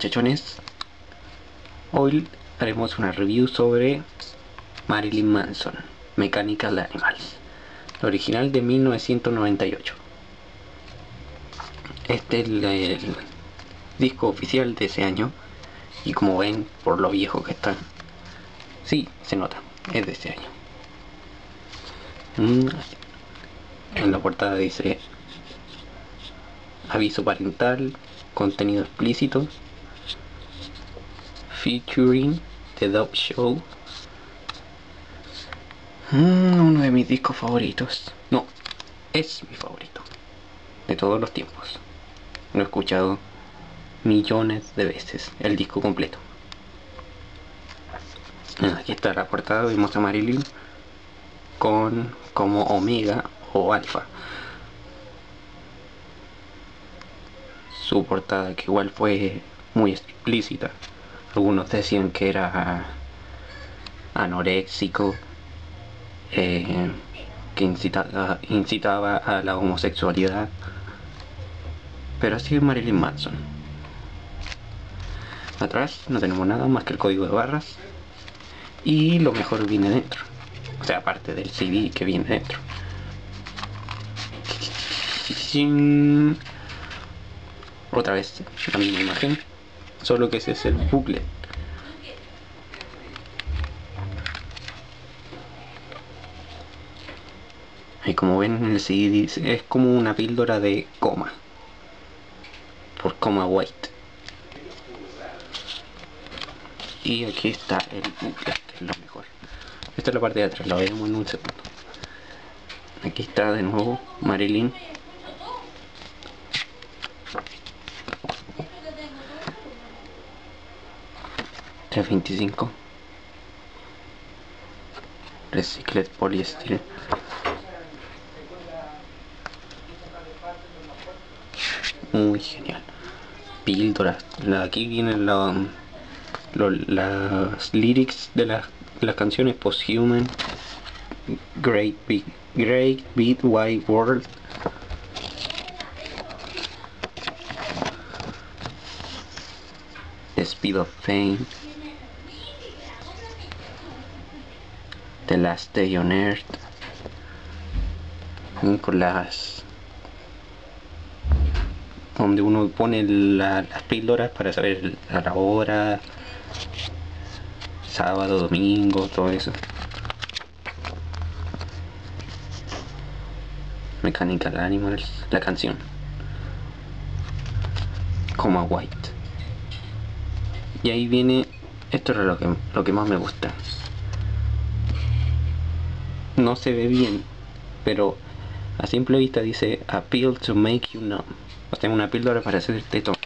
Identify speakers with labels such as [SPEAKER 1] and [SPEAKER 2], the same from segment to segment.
[SPEAKER 1] muchachones, hoy haremos una review sobre Marilyn Manson, Mechanical Animals, la original de 1998. Este es el disco oficial de ese año y como ven por lo viejo que está, sí, se nota, es de ese año. En la portada dice aviso parental, contenido explícito, featuring The Dub Show. Uno de mis discos favoritos. No, es mi favorito de todos los tiempos. Lo he escuchado millones de veces, el disco completo. Aquí está la portada, vemos a Marilyn como Omega o Alpha. Su portada, que igual fue muy explícita. Algunos decían que era anoréxico, que incitaba a la homosexualidad, pero así es Marilyn Manson. Atrás no tenemos nada más que el código de barras y lo mejor viene dentro, o sea, aparte del CD que viene dentro. Otra vez la misma imagen, solo que ese es el booklet. Y como ven en el CD es como una píldora de coma, por coma white. Y aquí está el booklet, que es lo mejor. Esta es la parte de atrás, la veremos en un segundo. Aquí está de nuevo Marilyn. $3.25 Recycled Polyester. Muy genial. Píldoras. Aquí vienen las lyrics de las canciones: Posthuman, Great Big Wide World, The Speed of Fame, The Last Day on Earth, con las donde uno pone las píldoras para saber a la hora, sábado, domingo, todo eso. Mechanical Animals, la canción, coma white. Y ahí viene, esto era lo que más me gusta. No se ve bien, pero a simple vista dice a pill to make you numb, o sea, una píldora para hacerte tonto,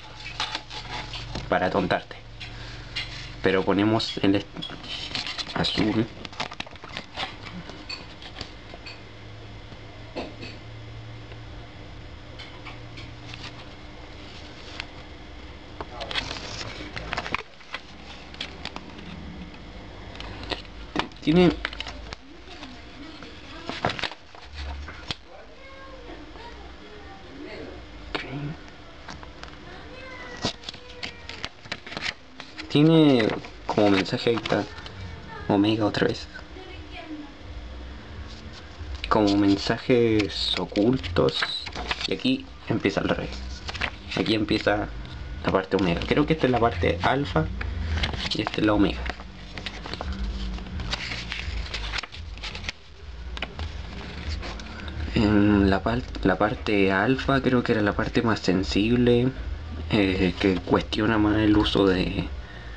[SPEAKER 1] para tontarte. Pero ponemos el azul. Tiene como mensaje, ahí está Omega otra vez, como mensajes ocultos. Y aquí empieza al revés, aquí empieza la parte Omega. Creo que esta es la parte alfa y esta es la Omega. En la parte alfa creo que era la parte más sensible, que cuestiona más el uso de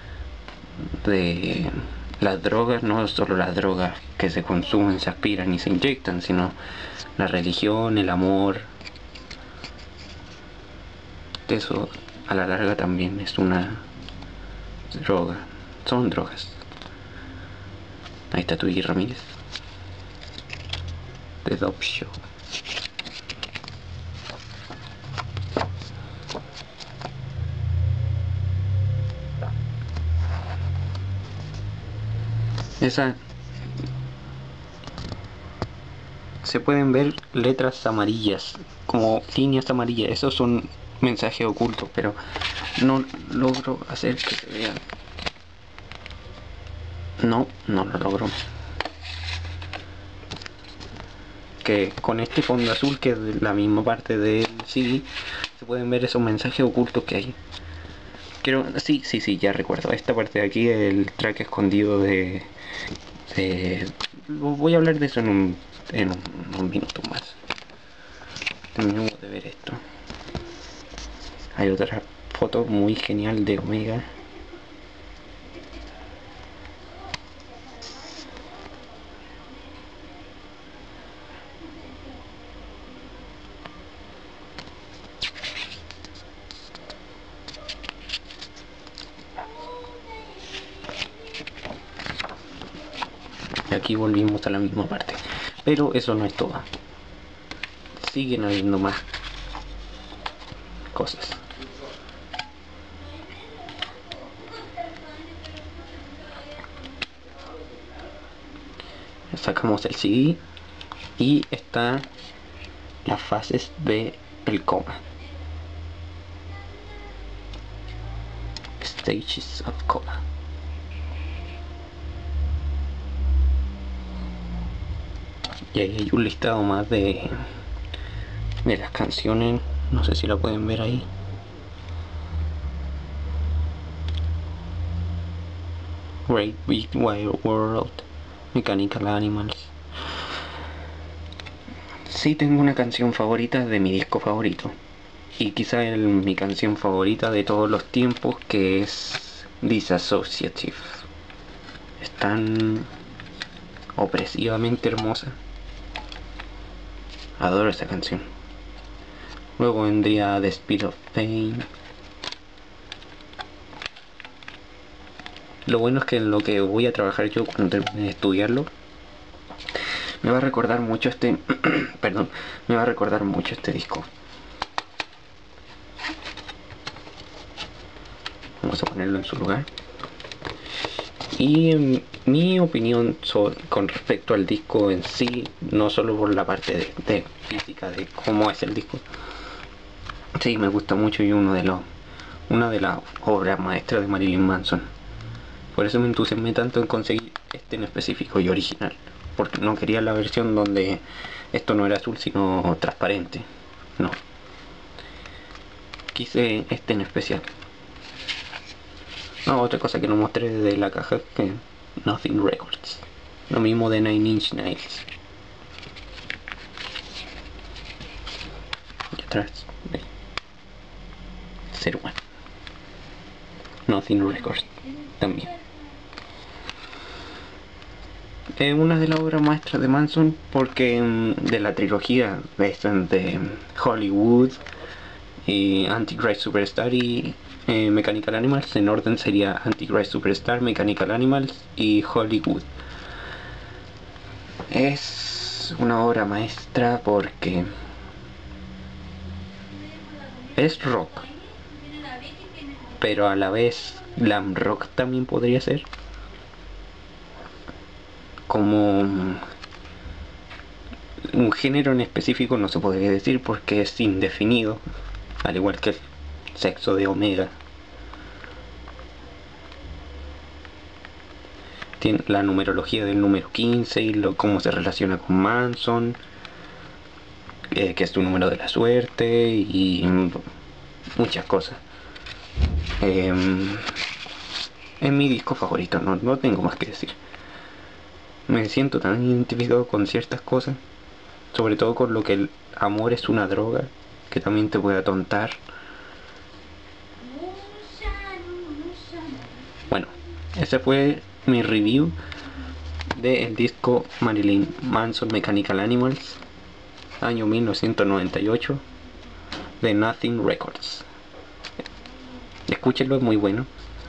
[SPEAKER 1] las drogas, no solo las drogas que se consumen, se aspiran y se inyectan, sino la religión, el amor. Eso a la larga también es una droga, son drogas. Ahí está Twiggy Ramírez, The Dub Show. Esa se pueden ver letras amarillas, como líneas amarillas. Esos son mensajes ocultos, pero no logro hacer que se vean. No lo logro. Que con este fondo azul, que es de la misma parte del CD, se pueden ver esos mensajes ocultos que hay. Creo, sí, ya recuerdo. Esta parte de aquí, el track escondido de voy a hablar de eso en un minuto más. Terminamos de ver esto. Hay otra foto muy genial de Omega. Y aquí volvimos a la misma parte. Pero eso no es todo. Siguen habiendo más cosas. Sacamos el CD y están las fases de el coma. Stages of coma. Y ahí hay un listado más de las canciones. No sé si la pueden ver ahí. Great Big Wide World, Mechanical Animals. Sí tengo una canción favorita de mi disco favorito. Y quizá mi canción favorita de todos los tiempos, que es Disassociative. Es tan opresivamente hermosa. Adoro esa canción. Luego vendría The Speed of Pain. Lo bueno es que en lo que voy a trabajar yo cuando termine de estudiarlo, me va a recordar mucho este perdón, me va a recordar mucho este disco. Vamos a ponerlo en su lugar. Y mi opinión con respecto al disco en sí, no solo por la parte de física de cómo es el disco, sí me gusta mucho, y una de las obras maestras de Marilyn Manson. Por eso me entusiasmé tanto en conseguir este en específico y original, porque no quería la versión donde esto no era azul sino transparente. No, quise este en especial. Otra cosa que no mostré de la caja es que Nothing Records, lo mismo de Nine Inch Nails. Y atrás, 01, Nothing Records también. Es una de las obras maestras de Manson, porque de la trilogía de Hollywood y Antichrist Superstar y Mechanical Animals, en orden sería Antichrist Superstar, Mechanical Animals y Hollywood. Es una obra maestra porque es rock, pero a la vez glam rock también podría ser. Como un género en específico no se podría decir porque es indefinido, al igual que el sexo de Omega. Tiene la numerología del número 15 y cómo se relaciona con Manson, que es tu número de la suerte y muchas cosas. Es mi disco favorito, no tengo más que decir. Me siento tan identificado con ciertas cosas, sobre todo con lo que el amor es una droga que también te puede atontar. Bueno, ese fue mi review del disco Marilyn Manson Mechanical Animals, año 1998, de Nothing Records. Escúchenlo, es muy bueno.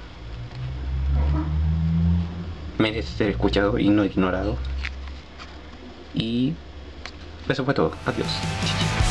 [SPEAKER 1] Merece ser escuchado y no ignorado. Y eso fue todo. Adiós.